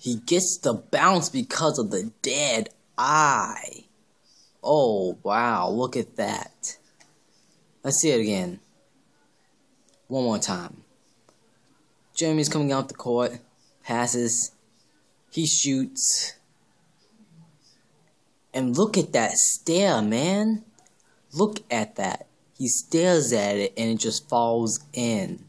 He gets the bounce because of the dead eye. Oh, wow, look at that. Let's see it again. One more time. Jeremy's coming out the court. Passes. He shoots. And look at that stare, man. Look at that. He stares at it and it just falls in.